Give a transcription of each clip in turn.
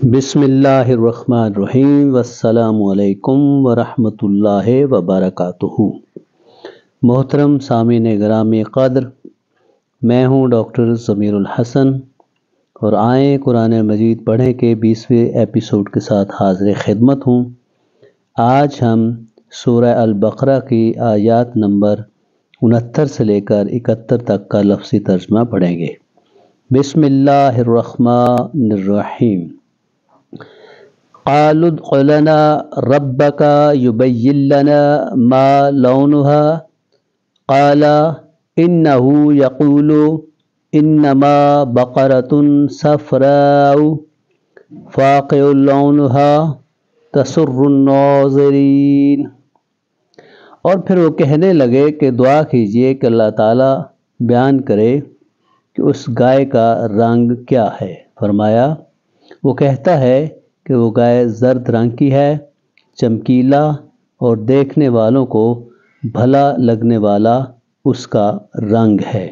بسم اللہ الرحمن الرحیم والسلام علیکم ورحمۃ اللہ وبرکاتہ۔ محترم سامعین گرامی قدر، میں ہوں ڈاکٹر ضمیر الحسن اور آئیں قرآن مجید پڑھیں کے 20ویں ایپیسوڈ کے ساتھ حاضر خدمت ہوں۔ آج ہم سورہ البقرہ کی آیات نمبر 69 سے لے کر 71 تک کا لفظی ترجمہ پڑھیں گے۔ بسم اللہ الرحمن الرحیم۔ قالوا ادع لنا ربك يبين لنا ما لونها قال إنه يقول إنما بقرة صفراء فاقع لونها تسر الناظرین۔ اور پھر وہ کہنے لگے کہ دعا کیجئے کہ اللہ تعالیٰ بیان کرے کہ اس گائے کا رنگ کیا ہے۔ فرمایا، وہ کہتا ہے کہ وہ گائے زرد رنگ کی ہے، چمکیلا اور دیکھنے والوں کو بھلا لگنے والا اس کا رنگ ہے۔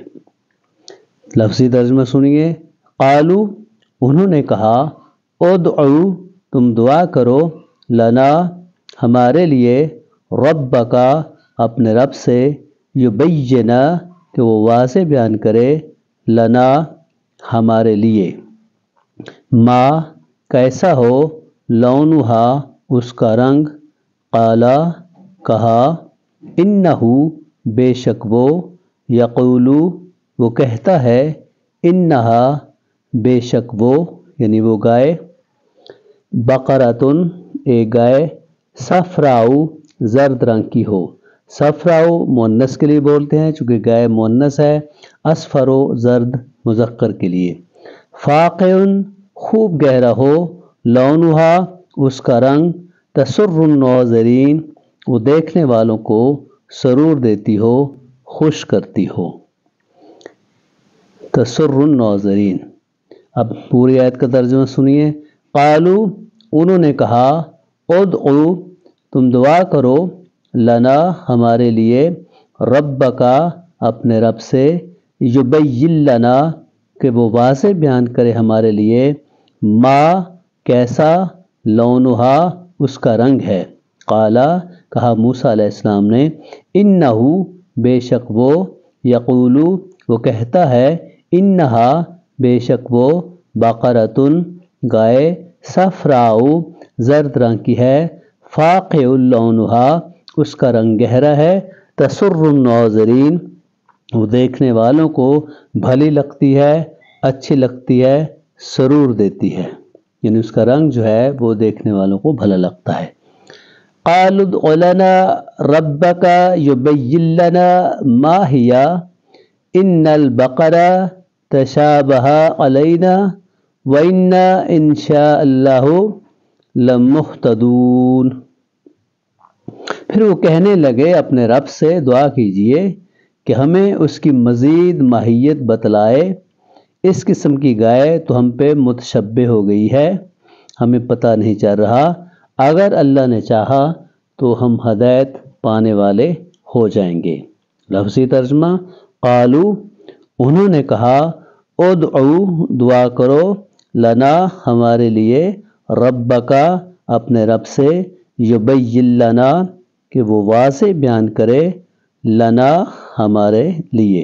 لفظی ترجمہ سنیے۔ قالو، انہوں نے کہا، ادعو، تم دعا کرو، لنا، ہمارے لیے، ربک، اپنے رب سے، یبین، کہ وہ واضح بیان کرے، لنا، ہمارے لیے، ما، کیسا ہو، لونہا، اس کا رنگ، قالا، کہا، انہو، بے شک وہ، یقولو، وہ کہتا ہے، انہا، بے شک وہ، یعنی وہ گائے، بقرۃن، ایک گائے، صفراء، زرد رنگ کی ہو۔ صفراء مؤنث کے لیے بولتے ہیں چونکہ گائے مؤنث ہے، اصفر، زرد مذکر کے لیے۔ فاقع، خوب گہرا ہو، لونہا، اس کا رنگ، تسر الناظرین، وہ دیکھنے والوں کو سرور دیتی ہو، خوش کرتی ہو۔ تسر الناظرین۔ اب پوری آیت کا ترجمہ سنیے۔ قالو، انہوں نے کہا، ادعو، تم دعا کرو، لنا، ہمارے لیے، ربک، اپنے رب سے، یبین لنا، کہ وہ واضح بیان کرے ہمارے لیے، ما، کیسا، لونہا، اس کا رنگ ہے۔ قالا، کہا موسیٰ علیہ السلام نے، انہو، بے شک وہ، یقولو، وہ کہتا ہے، انہا، بے شک وہ، بقرۃن، گائے، صفراء، زرد رنگ کی ہے، فاقع لونہا، اس کا رنگ گہرا ہے، تسر الناظرین، وہ دیکھنے والوں کو بھلی لگتی ہے، اچھی لگتی ہے، سرور دیتی ہے، یعنی اس کا رنگ جو ہے وہ دیکھنے والوں کو بھلا لگتا ہے۔ قالوا ادع لنا ربک یبین لنا ما ہی ان البقرہ تشابہ علینا وإنا ان شاء اللہ لمہتدون۔ پھر وہ کہنے لگے اپنے رب سے دعا کیجئے کہ ہمیں اس کی مزید ماہیت بتلائے، اس قسم کی گائے تو ہم پہ متشبہ ہو گئی ہے، ہمیں پتہ نہیں چل رہا، اگر اللہ نے چاہا تو ہم ہدایت پانے والے ہو جائیں گے۔ لفظی ترجمہ۔ قالو، انہوں نے کہا، ادعو، دعا کرو، لنا، ہمارے لیے، ربک، اپنے رب سے، یبین لنا، کہ وہ واضح بیان کرے، لنا، ہمارے لیے،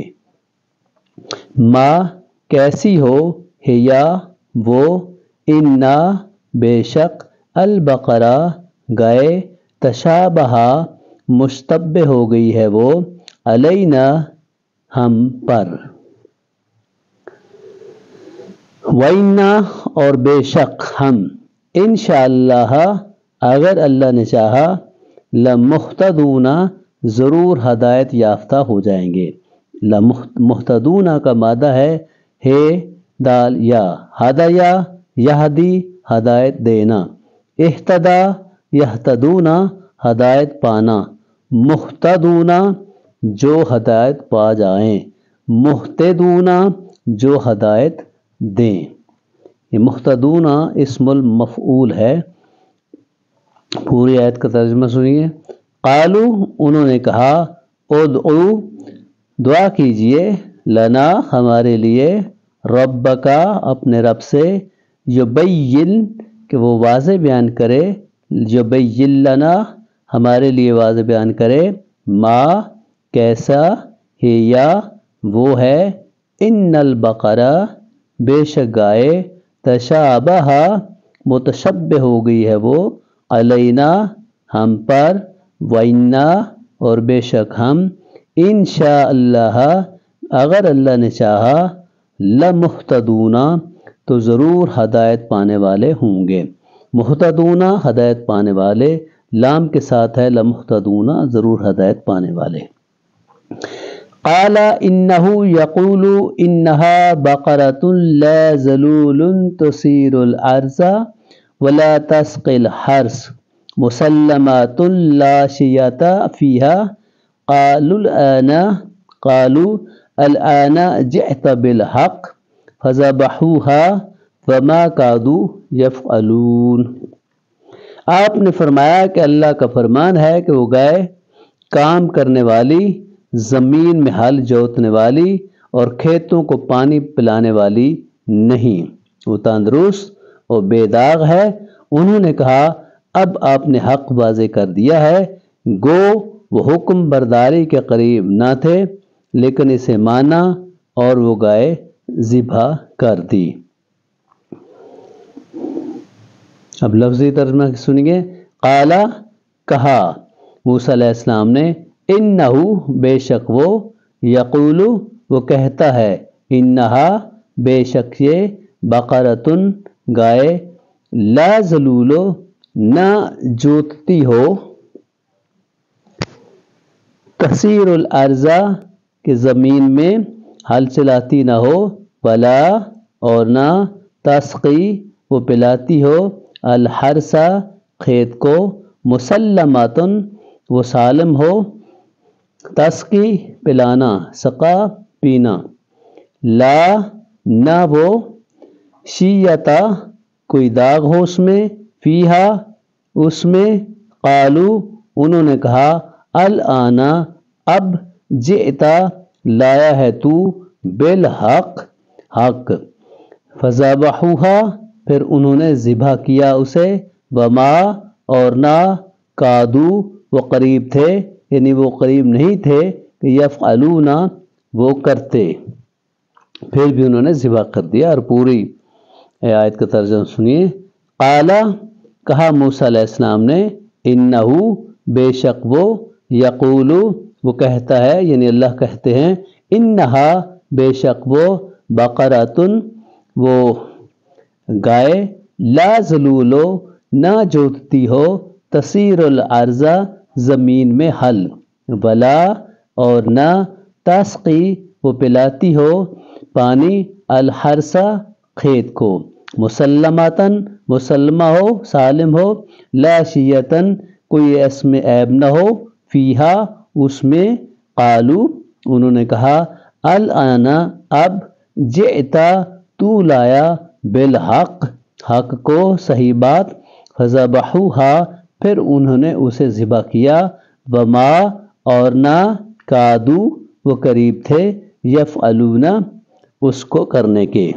ما، کیسی ہو، ہیا، وہ، انا، بے شک، البقرہ، گائے، تشابہ، مشتبہ ہو گئی ہے وہ، علینا، ہم پر، وإنا، اور بے شک ہم، انشاءاللہ، اگر اللہ نے چاہا، لمہتدون، ضرور ہدایت یافتہ ہو جائیں گے۔ لمہتدون کا مادہ ہے ہے دال یا، ہدایا، یہدی، ہدایت دینا، اہتدا، یہتدون، ہدایت پانا، مہتدون، جو ہدایت پا جائیں، مہتدون، جو ہدایت دیں۔ یہ مہتدون اسم المفعول ہے۔ پوری آیت کا ترجمہ سنیے۔ قالو، انہوں نے کہا، ادعو، دعا کیجئے، لنا، ہمارے لیے، ربک، اپنے رب سے، یبین، کہ وہ واضح بیان کرے، یبین لنا ہمارے لیے واضح بیان کرے، ما کیسا، ہیا وہ ہے، ان البقرہ بے شک گائے، تشابہ متشبہ ہو گئی ہے وہ، علینا ہم پر، وَإِنَّا اور بے شک ہم، انشاء اللہ اگر اللہ نے چاہا، لمہتدون تو ضرور ہدایت پانے والے ہوں گے۔ مہتدون ہدایت پانے والے، لام کے ساتھ ہے لمہتدون ضرور ہدایت پانے والے۔ قال انہ یقول انہا بقرۃ لا ذلول تثیر الارض ولا تسقی الحرث مسلمات لا شیۃ فیہا قالوا الآن جئت بالحق فذبحوها وما كادوا يفعلون۔ آپ نے فرمایا کہ اللہ کا فرمان ہے کہ وہ گائے کام کرنے والی، زمین میں ہل جوتنے والی اور کھیتوں کو پانی پلانے والی نہیں، وہ تندرست اور بے داغ ہے۔ انہوں نے کہا اب آپ نے حق واضح کر دیا ہے، گو وہ حکم برداری کے قریب نہ تھے لیکن اسے مانا اور وہ گائے ذبح کر دی۔ اب لفظی ترجمہ سنیے۔ قال کہا موسیٰ علیہ السلام نے، انہو بے شک وہ، یقول وہ کہتا ہے، انہا بے شک یہ، بقرۃ گائے، لا ذلول نہ جوتتی ہو، تثیر الارض کہ زمین میں ہل چلاتی نہ ہو، ولا اور نہ، تسقی وہ پلاتی ہو، الحرث کھیت کو، مسلماتن وہ سالم ہو، تسقی پلانا، سقا پینا، لا نہ وہ، شیۃ کوئی داغ ہو اس میں، فیہا اس میں، قالو انہوں نے کہا، الآن اب، جئت لایا ہے تو، بالحق حق، فذبحوہا پھر انہوں نے ذبح کیا اسے، وما اور نہ، کادو وہ قریب تھے، یعنی وہ قریب نہیں تھے کہ یفعلون وہ کرتے، پھر بھی انہوں نے ذبح کر دیا۔ اور پوری آیت کا ترجمہ سنیے۔ قال کہا موسیٰ علیہ السلام نے، انہو بے شک وہ، یقول وہ کہتا ہے، یعنی اللہ کہتے ہیں، انہا بے شک وہ، بقرۃ وہ گائے، لا ذلول نہ جوتتی ہو، تثیر الارض زمین میں ہل، ولا اور نہ، تسقی وہ پلاتی ہو پانی، الحرث کھیت کو، مسلماتن مسلمہ ہو، سالم ہو، لا شیۃن کوئی اس میں عیب نہ ہو، فیہا اس میں، قالو انہوں نے کہا، الآن اب، جئت تو لایا، بالحق حق کو، صحیح بات، فذبحوہا پھر انہوں نے اسے ذبح کیا، وما اور نہ، کادو وہ قریب تھے، یفعلون اس کو کرنے کے۔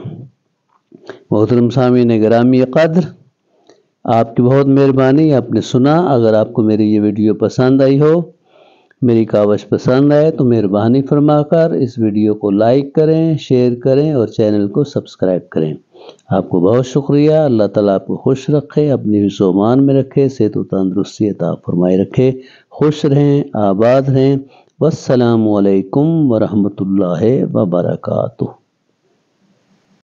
محترم سامعین گرامی قدر، آپ کی بہت مہربانی، آپ نے سنا۔ اگر آپ کو میری یہ ویڈیو پسند آئی ہو، میری کاوش پسند آئے تو مہربانی فرما کر اس ویڈیو کو لائک کریں، شیئر کریں اور چینل کو سبسکرائب کریں۔ آپ کو بہت شکریہ۔ اللہ تعالیٰ آپ کو خوش رکھے، اپنی حفظ و امان میں رکھے، صحت و تندرستی عطا فرمائے رکھے، خوش رہیں، آباد رہیں۔ والسلام علیکم ورحمۃ اللہ وبرکاتہ۔